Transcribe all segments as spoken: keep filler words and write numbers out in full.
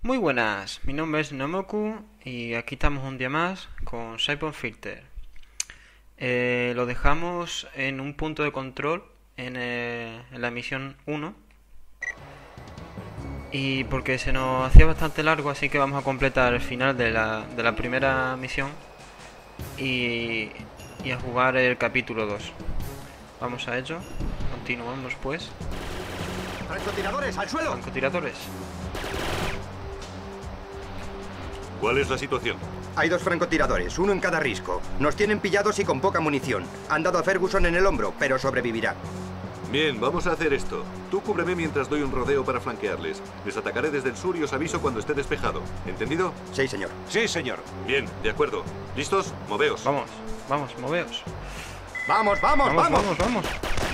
Muy buenas, mi nombre es Nomoku y aquí estamos un día más con Siphon Filter. Eh, lo dejamos en un punto de control en, eh, en la misión uno. Y porque se nos hacía bastante largo, así que vamos a completar el final de la, de la primera misión y, y a jugar el capítulo dos. Vamos a ello, continuamos pues. ¡Francotiradores, al suelo! Francotiradores. ¿Cuál es la situación? Hay dos francotiradores, uno en cada risco. Nos tienen pillados y con poca munición. Han dado a Ferguson en el hombro, pero sobrevivirá. Bien, vamos a hacer esto. Tú cúbreme mientras doy un rodeo para flanquearles. Les atacaré desde el sur y os aviso cuando esté despejado. ¿Entendido? Sí, señor. Sí, señor. Bien, de acuerdo. ¿Listos? Moveos. Vamos, vamos, moveos. ¡Vamos, vamos, Vamos, vamos! vamos, vamos.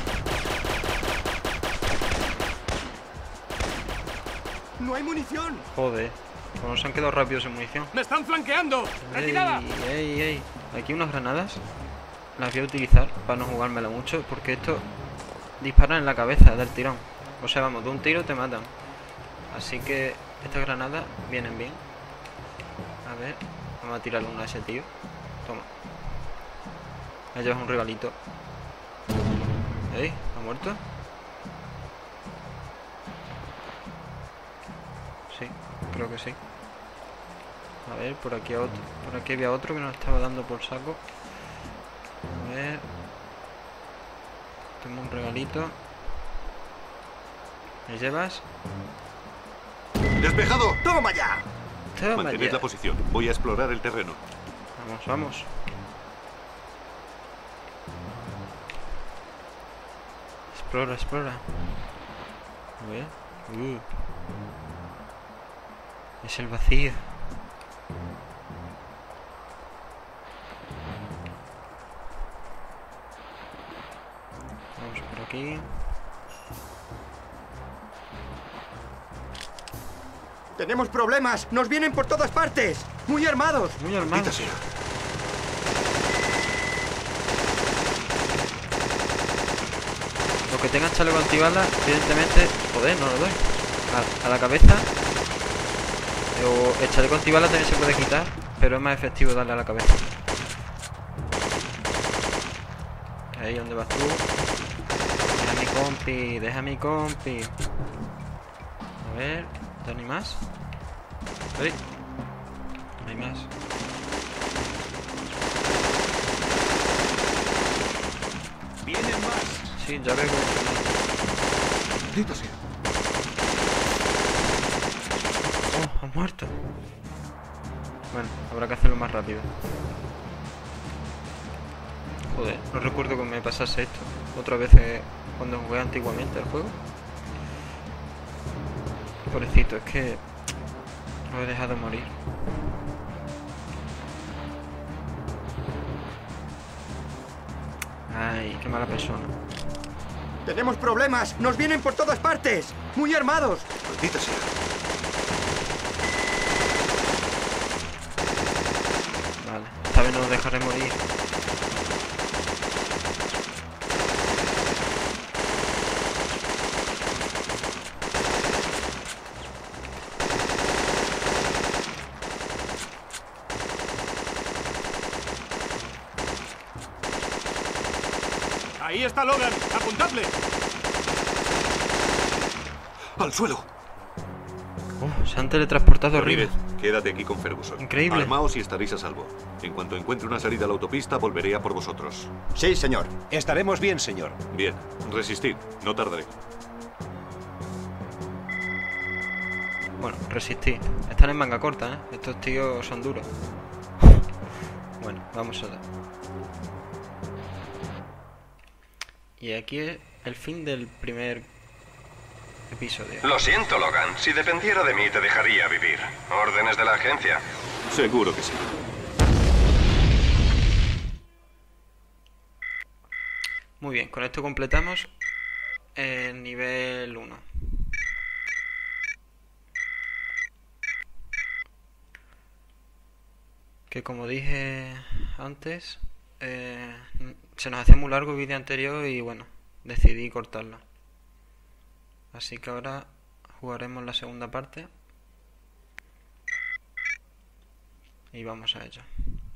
¡No hay munición! Joder, como nos han quedado rápidos en munición. ¡Me están flanqueando! ¡Retirada! Ey, ey, ey. Aquí unas granadas. Las voy a utilizar para no jugármela mucho, porque esto disparan en la cabeza del tirón. O sea, vamos, de un tiro te matan. Así que estas granadas vienen bien. A ver, vamos a tirarle una a ese tío. Toma. Me llevas un regalito. Ey, ¿ha muerto? Sí, creo que sí. A ver, por aquí a otro. Por aquí había otro que nos estaba dando por saco. A ver. Tengo un regalito. ¿Me llevas? ¡Despejado! ¡Toma ya! Toma Mantened ya. la posición. Voy a explorar el terreno. Vamos, vamos. Explora, explora. A ver. Uh. Es el vacío. Vamos por aquí. ¡Tenemos problemas! ¡Nos vienen por todas partes! ¡Muy armados! Muy Maldita armados. sea. Los que tengan chaleco antibala, evidentemente. Joder, no lo doy. A, a la cabeza. O el chaleco antibala también se puede quitar, pero es más efectivo darle a la cabeza. Ahí, ¿dónde vas tú? Deja a mi compi, deja a mi compi. A ver, ¿no hay más? Sí, no hay más. ¡Vienen más! Sí, ya veo. Maldita sea. Oh, ha muerto. Bueno, habrá que hacerlo más rápido. Joder, no recuerdo que me pasase esto otra vez eh, cuando jugué antiguamente el juego. Pobrecito, es que lo he dejado morir. Ay, qué mala persona. ¡Tenemos problemas! ¡Nos vienen por todas partes! ¡Muy armados! Maldita sea. Vale, esta vez no lo dejaré morir. ¡Ahí está Logan! ¡Apuntadle! ¡Al suelo! Oh, se han teletransportado arriba. Ramírez, quédate aquí con Ferguson. Increíble. Armaos y estaréis a salvo. En cuanto encuentre una salida a la autopista, volveré a por vosotros. Sí, señor. Estaremos bien, señor. Bien, resistid. No tardaré. Bueno, resistí. Están en manga corta, ¿eh? Estos tíos son duros. Bueno, vamos allá. Y aquí es el fin del primer episodio. Lo siento, Logan. Si dependiera de mí, te dejaría vivir. Órdenes de la agencia. Seguro que sí. Muy bien, con esto completamos el nivel uno. Que como dije antes, eh, se nos hacía muy largo el vídeo anterior y bueno, decidí cortarlo. Así que ahora jugaremos la segunda parte. Y vamos a ello.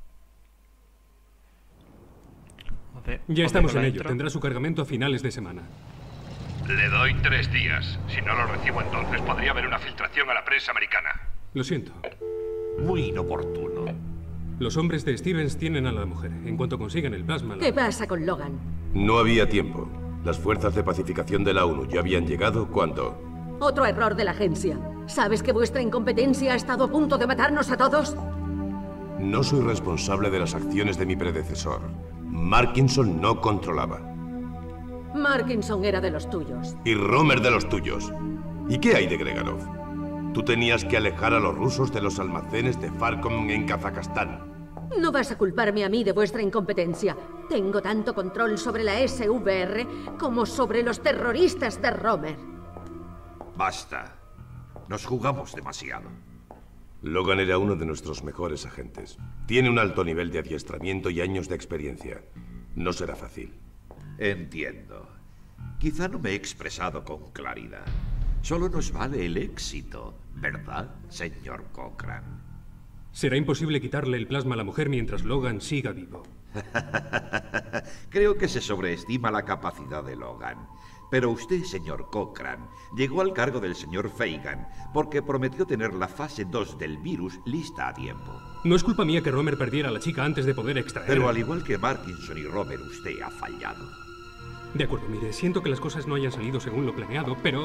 Joder, Ya estamos joder, en la ello. intro. Tendrá su cargamento a finales de semana. Le doy tres días. Si no lo recibo entonces podría haber una filtración a la prensa americana. Lo siento. Muy inoportuno. Los hombres de Stevens tienen a la mujer. En cuanto consigan el plasma... la- ¿Qué pasa con Logan? No había tiempo. Las fuerzas de pacificación de la ONU ya habían llegado cuando... Otro error de la agencia. ¿Sabes que vuestra incompetencia ha estado a punto de matarnos a todos? No soy responsable de las acciones de mi predecesor. Markinson no controlaba. Markinson era de los tuyos. Y Romer de los tuyos. ¿Y qué hay de Gregarov? Tú tenías que alejar a los rusos de los almacenes de Farcom en Kazajstán. No vas a culparme a mí de vuestra incompetencia. Tengo tanto control sobre la S V R como sobre los terroristas de Romer. Basta. Nos jugamos demasiado. Logan era uno de nuestros mejores agentes. Tiene un alto nivel de adiestramiento y años de experiencia. No será fácil. Entiendo. Quizá no me he expresado con claridad. Solo nos vale el éxito, ¿verdad, señor Cochran? Será imposible quitarle el plasma a la mujer mientras Logan siga vivo. Creo que se sobreestima la capacidad de Logan. Pero usted, señor Cochran, llegó al cargo del señor Fagan porque prometió tener la fase dos del virus lista a tiempo. No es culpa mía que Romer perdiera a la chica antes de poder extraer... Pero al igual que Markinson y Romer, usted ha fallado. De acuerdo, mire, siento que las cosas no hayan salido según lo planeado, pero...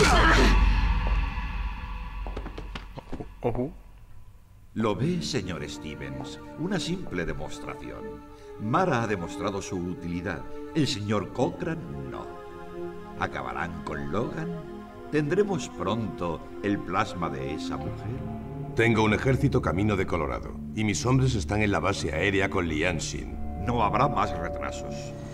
Ojo. ¿Lo ve, señor Stevens? Una simple demostración. Mara ha demostrado su utilidad. El señor Cochran no. ¿Acabarán con Logan? ¿Tendremos pronto el plasma de esa mujer? Tengo un ejército camino de Colorado. Y mis hombres están en la base aérea con Lianshin. No habrá más retrasos.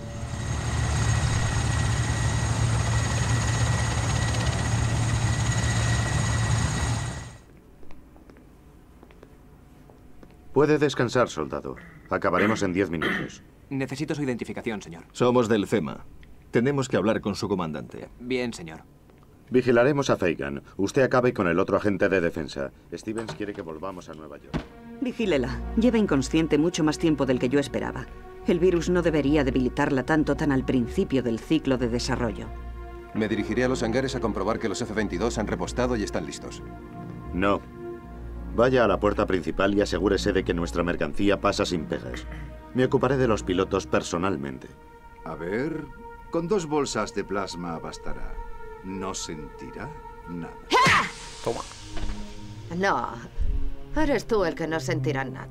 Puede descansar, soldado. Acabaremos en diez minutos. Necesito su identificación, señor. Somos del C E M A. Tenemos que hablar con su comandante. Bien, señor. Vigilaremos a Fagan. Usted acabe con el otro agente de defensa. Stevens quiere que volvamos a Nueva York. Vigílela. Lleva inconsciente mucho más tiempo del que yo esperaba. El virus no debería debilitarla tanto tan al principio del ciclo de desarrollo. Me dirigiré a los hangares a comprobar que los F veintidós han repostado y están listos. No. Vaya a la puerta principal y asegúrese de que nuestra mercancía pasa sin pegas. Me ocuparé de los pilotos personalmente. A ver, con dos bolsas de plasma bastará. No sentirá nada. Toma. No, eres tú el que no sentirá nada.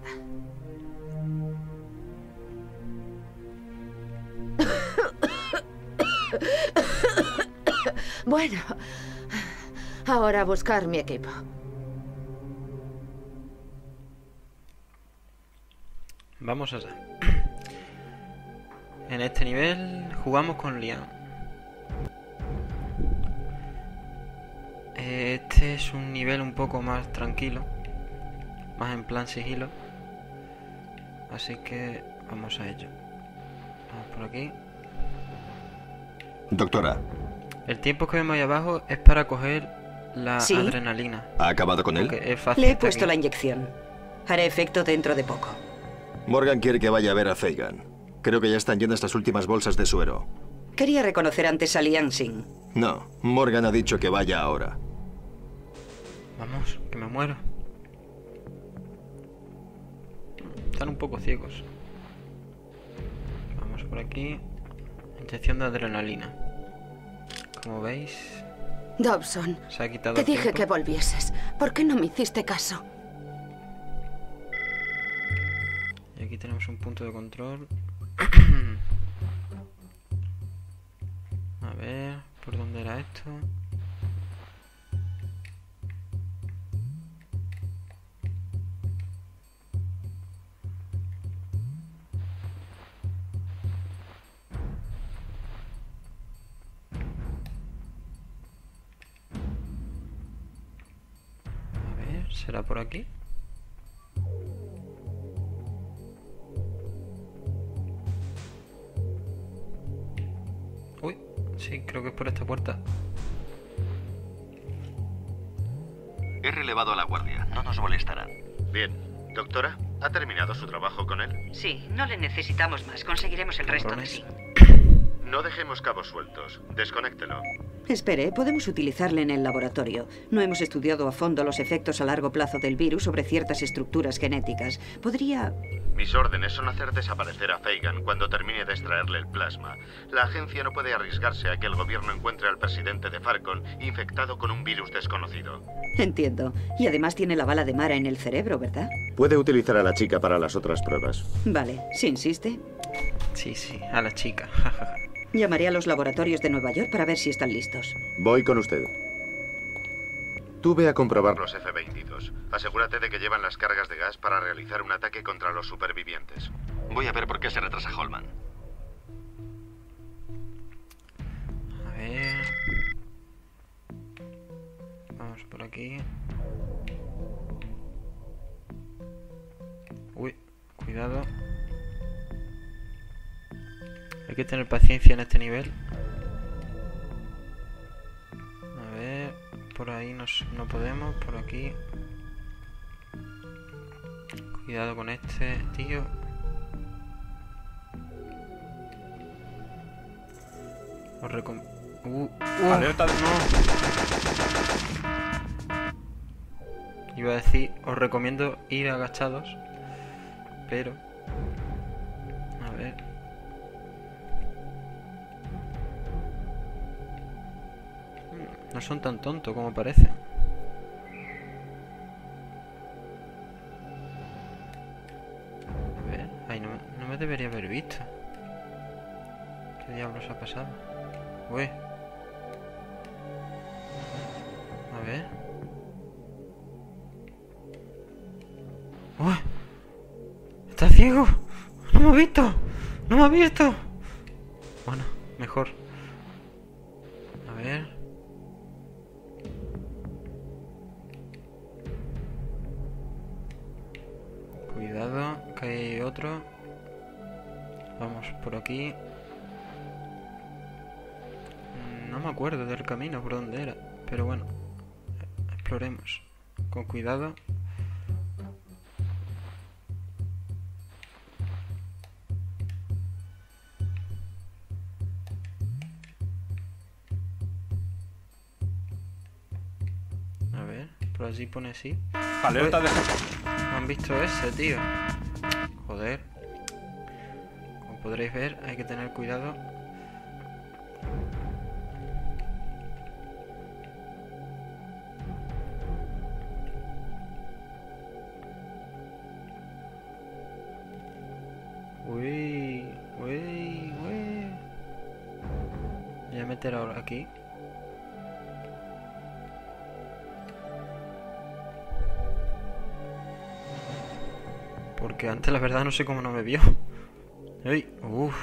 Bueno, ahora a buscar mi equipo. Vamos allá. En este nivel jugamos con Liam. Este es un nivel un poco más tranquilo, más en plan sigilo. Así que vamos a ello. Vamos por aquí. Doctora, El tiempo que vemos ahí abajo es para coger la ¿Sí? adrenalina. ¿ha acabado con él? Aunque es fácil Le he estar puesto aquí. la inyección. Hará efecto dentro de poco. Morgan quiere que vaya a ver a Fagan. Creo que ya están llenas las últimas bolsas de suero. Quería reconocer antes a Lianshin. No, Morgan ha dicho que vaya ahora. Vamos, que me muero. Están un poco ciegos. Vamos por aquí. Inyección de adrenalina. Como veis, Dobson, se ha quitado te el dije tiempo. que volvieses. ¿Por qué no me hiciste caso? Y aquí tenemos un punto de control. A ver, ¿por dónde era esto? A ver, ¿será por aquí? Uy, sí, creo que es por esta puerta. He relevado a la guardia. No nos molestarán. Bien. Doctora, ¿ha terminado su trabajo con él? Sí, no le necesitamos más. Conseguiremos el resto de sí. No dejemos cabos sueltos. Desconéctelo. Espere, podemos utilizarle en el laboratorio. No hemos estudiado a fondo los efectos a largo plazo del virus sobre ciertas estructuras genéticas. Podría... Mis órdenes son hacer desaparecer a Feigan cuando termine de extraerle el plasma. La agencia no puede arriesgarse a que el gobierno encuentre al presidente de Farcon infectado con un virus desconocido. Entiendo. Y además tiene la bala de Mara en el cerebro, ¿verdad? Puede utilizar a la chica para las otras pruebas. Vale, si insiste. Sí, sí, a la chica. Llamaré a los laboratorios de Nueva York para ver si están listos. Voy con usted. Tú ve a comprobar los F veintidós. Asegúrate de que llevan las cargas de gas para realizar un ataque contra los supervivientes. Voy a ver por qué se retrasa Holman. A ver... Vamos por aquí. Uy, cuidado. Hay que tener paciencia en este nivel. A ver, por ahí no, no podemos, por aquí. Cuidado con este tío. Os recom... Uh, uh, Alerta de... no. Iba a decir, os recomiendo ir agachados. Pero... A ver... No son tan tontos como parecen. A ver... Ay, no, no me debería haber visto. ¿Qué diablos ha pasado? Uy. A ver... ¡Uy! ¡Está ciego! ¡No me ha visto! ¡No me ha visto! Bueno, mejor. A ver... Cuidado, que hay otro. Vamos por aquí. No me acuerdo del camino por dónde era, pero bueno, exploremos con cuidado. A ver, por allí pone así. Alerta de... ¿No han visto ese, tío? Joder. Como podréis ver, hay que tener cuidado. Uy, uy, uy. Voy a meter ahora aquí. Porque antes la verdad no sé cómo no me vio. Uy, uff.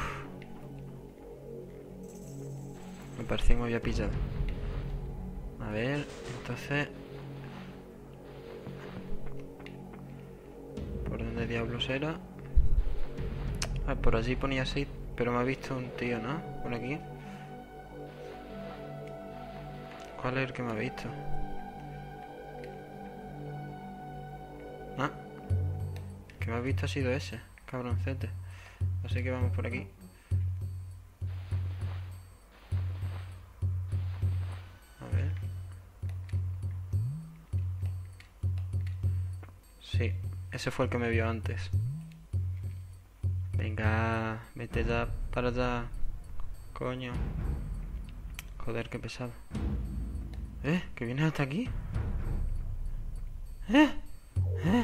Me parecía que me había pillado. A ver, entonces... ¿Por dónde diablos era? Ah, por allí ponía seis, pero me ha visto un tío, ¿no? Por aquí. ¿Cuál es el que me ha visto? Ah, el que me ha visto ha sido ese, cabroncete. Así que vamos por aquí. A ver. Sí, ese fue el que me vio antes. Venga, vete ya para allá. Coño. Joder, qué pesado. ¿Eh? ¿Que vienes hasta aquí? ¿Eh? ¿Eh?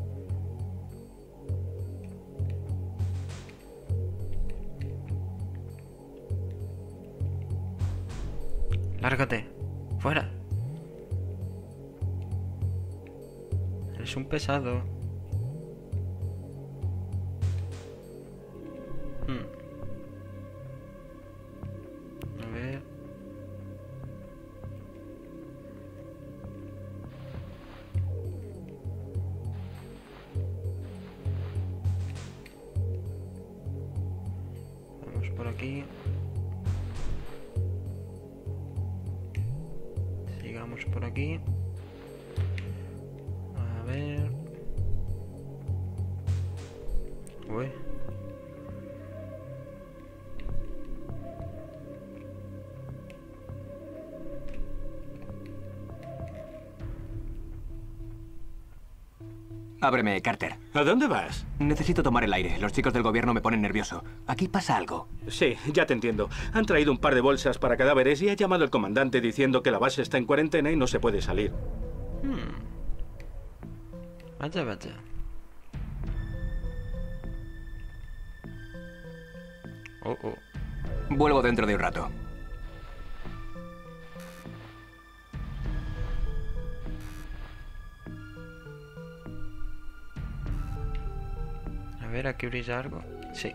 Lárgate. Fuera. Eres un pesado. Hmm. A ver. Vamos por aquí. Sigamos por aquí. A ver. Uy. Ábreme, Carter. ¿A dónde vas? Necesito tomar el aire. Los chicos del gobierno me ponen nervioso. Aquí pasa algo. Sí, ya te entiendo. Han traído un par de bolsas para cadáveres y ha llamado el comandante diciendo que la base está en cuarentena y no se puede salir. Hmm. Vaya, vaya. Oh, oh. Vuelvo dentro de un rato. A ver, aquí brilla algo. Sí.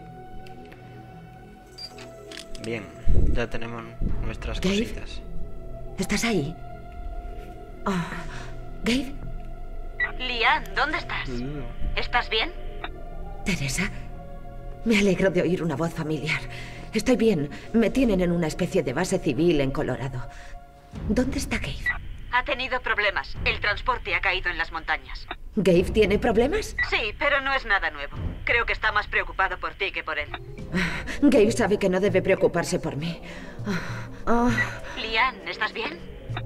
Bien, ya tenemos nuestras Gabe, cositas. ¿estás ahí? Oh. ¿Gabe? Lian, ¿dónde estás? Mm. ¿Estás bien? ¿Teresa? Me alegro de oír una voz familiar. Estoy bien. Me tienen en una especie de base civil en Colorado. ¿Dónde está Gabe? Ha tenido problemas. El transporte ha caído en las montañas. ¿Gabe tiene problemas? Sí, pero no es nada nuevo. Creo que está más preocupado por ti que por él. Gabe sabe que no debe preocuparse por mí. Oh. Lian, ¿estás bien?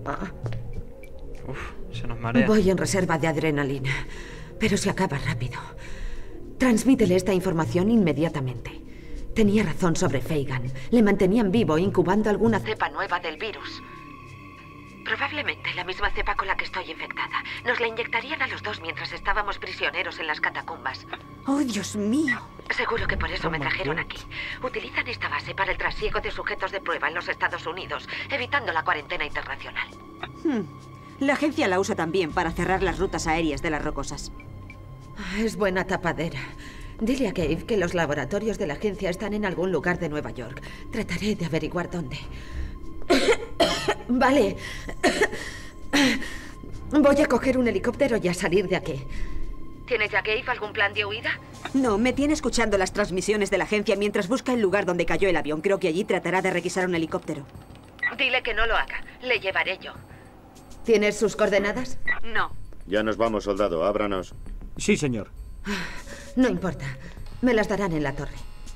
Uf, se nos marea. Voy en reserva de adrenalina, pero se acaba rápido. Transmítele esta información inmediatamente. Tenía razón sobre Feigan. Le mantenían vivo incubando alguna cepa nueva del virus. Probablemente la misma cepa con la que estoy infectada. Nos la inyectarían a los dos mientras estábamos prisioneros en las catacumbas. ¡Oh, Dios mío! Seguro que por eso Oh, me my trajeron God. aquí. Utilizan esta base para el trasiego de sujetos de prueba en los Estados Unidos, evitando la cuarentena internacional. Hmm. La agencia la usa también para cerrar las rutas aéreas de las rocosas. Es buena tapadera. Dile a Gabe que los laboratorios de la agencia están en algún lugar de Nueva York. Trataré de averiguar dónde. Vale. Voy a coger un helicóptero y a salir de aquí. ¿Tienes ya, Gabe, algún plan de huida? No, me tiene escuchando las transmisiones de la agencia mientras busca el lugar donde cayó el avión. Creo que allí tratará de requisar un helicóptero. Dile que no lo haga. Le llevaré yo. ¿Tienes sus coordenadas? No. Ya nos vamos, soldado. Ábranos. Sí, señor. No importa. Me las darán en la torre.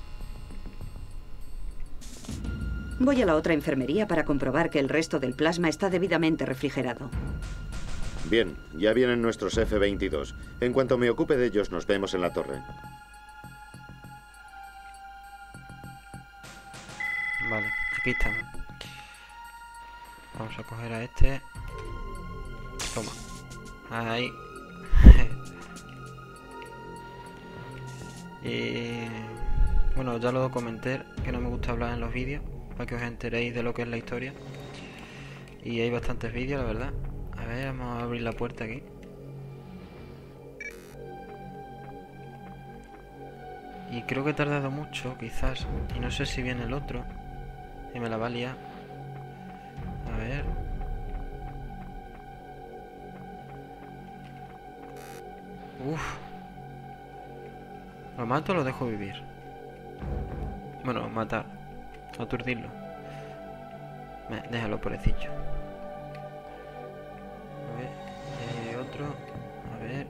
Voy a la otra enfermería para comprobar que el resto del plasma está debidamente refrigerado. Bien, ya vienen nuestros F veintidós. En cuanto me ocupe de ellos, nos vemos en la torre. Vale, aquí estamos. Vamos a coger a este. Toma. Ahí. Y bueno, ya lo comenté, que no me gusta hablar en los vídeos, para que os enteréis de lo que es la historia. Y hay bastantes vídeos, la verdad. A ver, vamos a abrir la puerta aquí. Y creo que he tardado mucho, quizás. Y no sé si viene el otro. Y me la va a liar. A ver. Uf. ¿Lo mato o lo dejo vivir? Bueno, matar. Aturdirlo. Me, déjalo, pobrecillo. A ver. Eh, otro. A ver.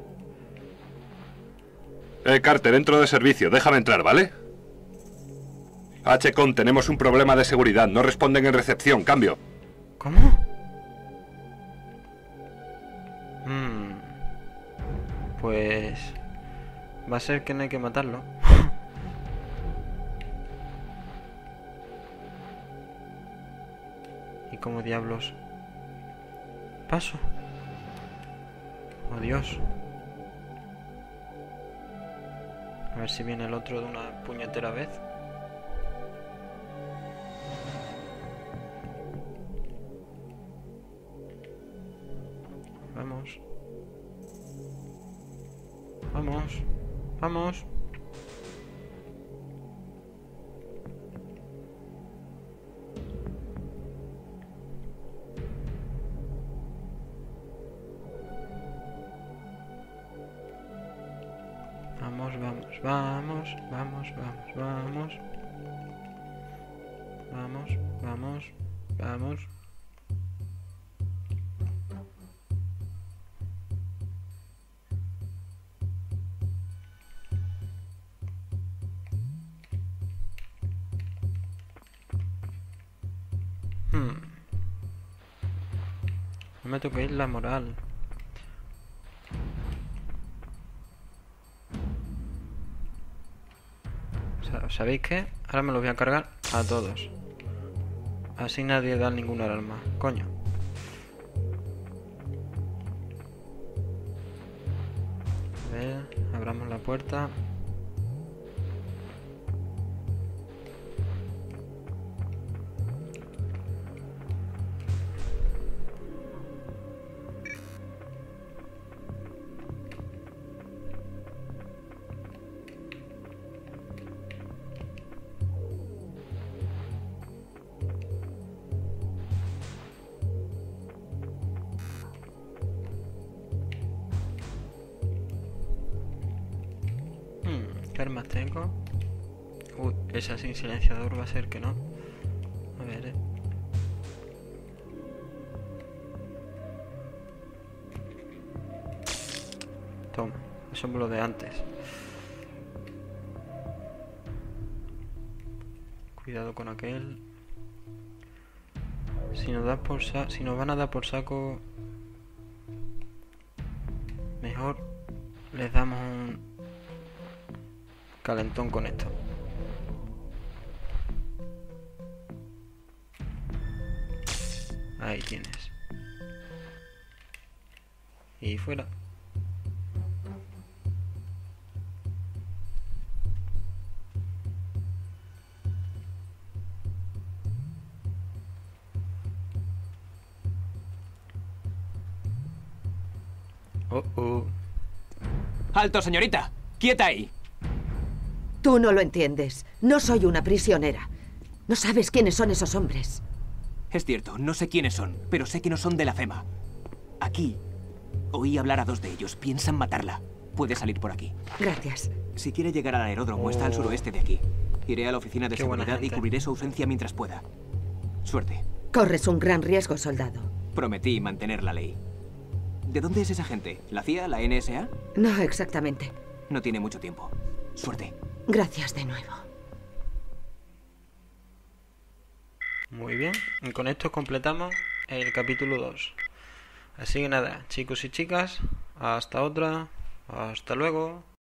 Eh, Carter, entro de servicio. Déjame entrar, ¿vale? H-Con, tenemos un problema de seguridad. No responden en recepción. Cambio. ¿Cómo? Hmm. Pues... va a ser que no hay que matarlo. ¿Y cómo diablos? Paso. Oh, Dios. A ver si viene el otro de una puñetera vez. Vamos. Vamos. Vamos. Vamos, vamos, vamos, vamos, vamos, vamos. Vamos, vamos, vamos. Hmm. No me toquéis la moral. ¿Sabéis qué? Ahora me los voy a cargar a todos. Así nadie da ninguna alarma. Coño. A ver, abramos la puerta. ¿Qué armas tengo? Uy, esa sin silenciador va a ser que no. A ver, eh. Toma, eso es lo de antes. Cuidado con aquel. Si nos da por sa si nos van a dar por saco, mejor les damos un calentón con esto. Ahí tienes. Y fuera. Oh, oh. ¡Alto, señorita! ¡Quieta ahí! Tú no lo entiendes. No soy una prisionera. No sabes quiénes son esos hombres. Es cierto, no sé quiénes son, pero sé que no son de la FEMA. Aquí oí hablar a dos de ellos. Piensan matarla. Puede salir por aquí. Gracias. Si quiere llegar al aeródromo, está al suroeste de aquí. Iré a la oficina de Qué buena seguridad y gente. cubriré su ausencia mientras pueda. Suerte. Corres un gran riesgo, soldado. Prometí mantener la ley. ¿De dónde es esa gente? ¿La C I A? ¿La N S A? No exactamente. No tiene mucho tiempo. Suerte. Gracias de nuevo. Muy bien, y con esto completamos el capítulo dos. Así que nada, chicos y chicas, hasta otra, hasta luego.